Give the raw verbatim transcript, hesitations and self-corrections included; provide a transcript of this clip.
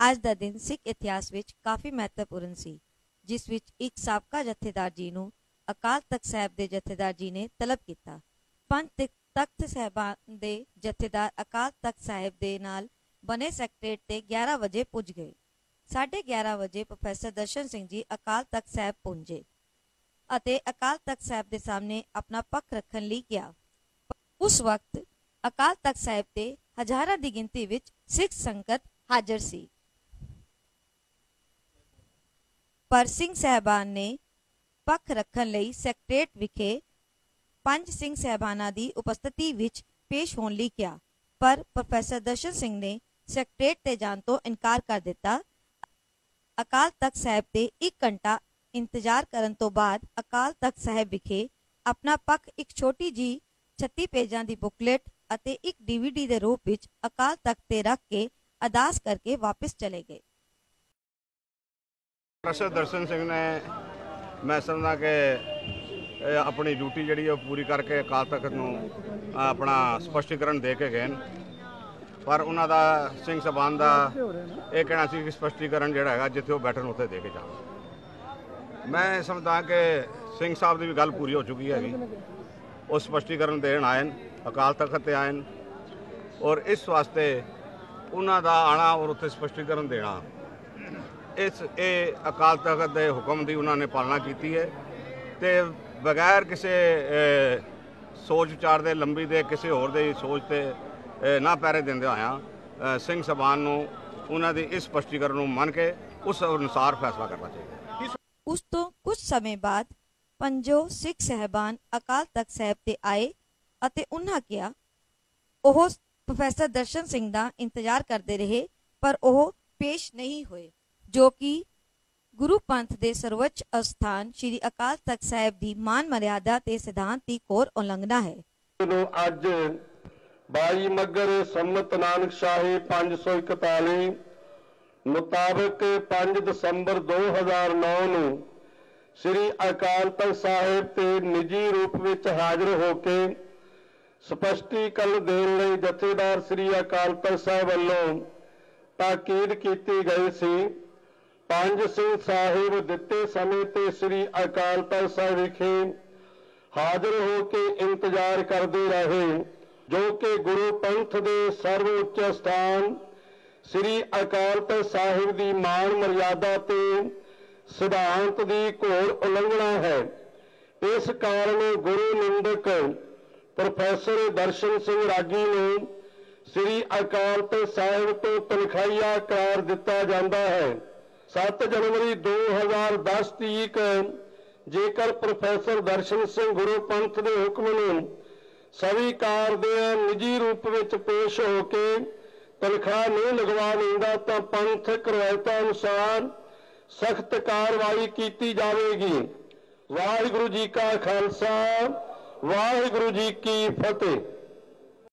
ਅੱਜ ਦਾ ਦਿਨ ਸਿੱਖ ਇਤਿਹਾਸ ਵਿੱਚ ਕਾਫੀ ਮਹੱਤਵਪੂਰਨ ਸੀ, ਜਿਸ ਵਿੱਚ ਇੱਕ ਸਾਬਕਾ ਜਥੇਦਾਰ ਜੀ ਨੂੰ ਅਕਾਲ ਤਖਤ ਸਾਹਿਬ ਦੇ ਜਥੇਦਾਰ ਜੀ ਨੇ ਤਲਬ ਕੀਤਾ। ਪੰਜ ਤਖਤ ਸਾਹਿਬਾਨ ਦੇ ਜਥੇਦਾਰ ਅਕਾਲ ਤਖਤ ਸਾਹਿਬ ਦੇ ਨਾਲ ਬਣੇ ਸੈਕਟਰੇਟ ਤੇ ਗਿਆਰਾਂ ਵਜੇ ਪੁੱਜ ਗਏ। ਸਾਢੇ ਗਿਆਰਾਂ ਵਜੇ ਪ੍ਰੋਫੈਸਰ ਦਰਸ਼ਨ ਸਿੰਘ ਜੀ ਅਕਾਲ ਤਖਤ ਸਾਹਿਬ ਪਹੁੰਚੇ ਅਤੇ ਅਕਾਲ ਤਖਤ ਸਾਹਿਬ ਦੇ ਸਾਹਮਣੇ ਆਪਣਾ ਪੱਖ ਰੱਖਣ ਲਈ ਕਿਹਾ। ਉਸ ਵਕਤ ਅਕਾਲ ਤਖਤ ਸਾਹਿਬ ਤੇ ਹਜ਼ਾਰਾਂ ਦੀ ਗਿਣਤੀ ਵਿੱਚ ਸਿੱਖ ਸੰਗਤ ਹਾਜ਼ਰ ਸੀ, ਪਰ ਸਿੰਘ ਸਾਹਿਬਾਨ ਨੇ ਪੱਖ ਰੱਖਣ ਲਈ ਸੈਕਟਰੇਟ ਵਿਖੇ ਪੰਜ ਸਿੰਘ ਸਾਹਿਬਾਨਾਂ ਦੀ ਉਪਸਥਿਤੀ ਵਿੱਚ ਪੇਸ਼ ਹੋਣ ਲਈ ਕਿਹਾ, ਪਰ ਪ੍ਰੋਫੈਸਰ ਦਰਸ਼ਨ ਸਿੰਘ ਨੇ ਸੈਕਟਰੇਟ ਤੇ ਜਾਣ ਤੋਂ ਇਨਕਾਰ ਕਰ ਦਿੱਤਾ। ਅਕਾਲ ਤਖਤ ਸਾਹਿਬ ਤੇ ਇੱਕ ਘੰਟਾ ਇੰਤਜ਼ਾਰ ਕਰਨ ਤੋਂ ਬਾਅਦ ਅਕਾਲ ਤਖਤ ਸਾਹਿਬ ਵਿਖੇ ਆਪਣਾ ਪੱਖ ਇੱਕ ਛੋਟੀ ਜੀ ਛੱਤੀ ਪੇਜਾਂ ਦੀ ਬੁਕਲੇਟ ਅਤੇ ਇੱਕ ਡੀਵੀਡੀ ਦੇ ਰੂਪ ਵਿੱਚ ਅਕਾਲ ਤਖਤ ਤੇ ਰੱਖ ਕੇ ਅਰਦਾਸ ਕਰਕੇ ਵਾਪਸ ਚਲੇ ਗਏ। ਪ੍ਰੋਫੈਸਰ ਦਰਸ਼ਨ ਸਿੰਘ ਨੇ मैं समझदा कि अपनी ड्यूटी जी पूरी करके अकाल तख्त नूं अपना स्पष्टीकरण दे के गए, पर उन्हों सिंह साहबान का यह कहना सी कि स्पष्टीकरण जोड़ा है जिथे वो बैठन उत्थे दे के जान। मैं समझदा कि सिंह साहब की भी गल पूरी हो चुकी हैगी, वो स्पष्टीकरण देन आए अकाल तख्त ते आए और इस वास्ते उन्हों का आना और उत्थे स्पष्टीकरण देना इस ये अकाल तख्त के हुक्म की उन्होंने पालना की है तो बगैर किसी सोच विचार के लंबी दे किसी होर दी सोच ते ना पैरे देंदे होया सिंह साहबान नूं उन्हां दी इस स्पष्टीकरण नूं मन के उस अनुसार फैसला करना चाहिए। उस तो कुछ समय बाद पंजो सिख साहबान अकाल तख्त साहब ते आए अते उन्हां किया ओह प्रोफैसर दर्शन सिंह दा इंतजार करते रहे, पर ओह पेश नहीं होए, जो कि गुरु पंथ के सर्वोच्च अस्थान श्री अकाल तख्त साहब की मान मर्यादा ते सिद्धांत की घोर उलंघना है। अज बाई मगर संमत नानक शाही पांच सौ इकताली मुताबिक पांच दसंबर दो हज़ार नौ नूं श्री अकाल तख्त साहब ते निजी रूप विच हाजिर होके स्पष्टीकरण देण लई जथेदार श्री अकाल तख्त साहब वल्लों ताकीद कीती गई सी। पंज सिंह साहिब दिते समय ते श्री अकाल तख्त साहब विखे हाजिर होके इंतजार करते रहे, जो कि गुरु पंथ के सर्वोच्च स्थान श्री अकाल तख्त साहिब की मान मर्यादा ते सिद्धांत की घोर उलंघना है। इस कारण गुरु निंदक प्रोफैसर दर्शन सिंह रागी ने श्री अकाल तख्त साहिब तो तनखाइया करार दिता जाता है। सत्त जनवरी दो हज़ार दस तरीक जेकर प्रोफैसर दर्शन सिंह गुरु पंथ के हुक्म नूं स्वीकार दे निजी रूप विच पेश होके तनख्वाह नहीं लगवा लेंदा तो पंथक रवायतां अनुसार सख्त कार्रवाई की जाएगी। वाहिगुरू जी का खालसा वाहिगुरू जी की फतेह।